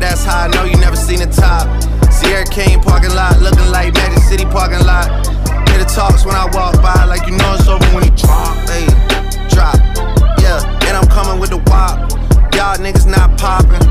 that's how I know you never seen the top. Sierra King parking lot, looking like Magic City parking lot. Hear the talks when I walk by, like you know it's over when he drop. Hey, drop, yeah, and I'm coming with the wop. Y'all niggas not popping.